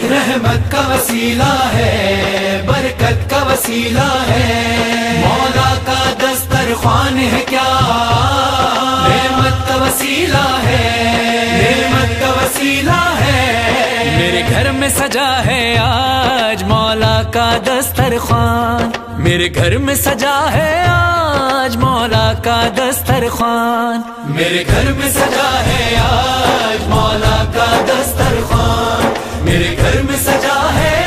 रहमत का वसीला है, बरकत का वसीला है। मौला का दस्तरख्वान है क्या, नेमत का वसीला है, नेमत का वसीला है। मेरे घर में सजा है आज मौला का दस्तरख्वान, मेरे घर में सजा है आज मौला का दस्तरख्वान, मेरे घर में सजा है आज मौला का दस्तरख्वान, मेरे घर में सजा है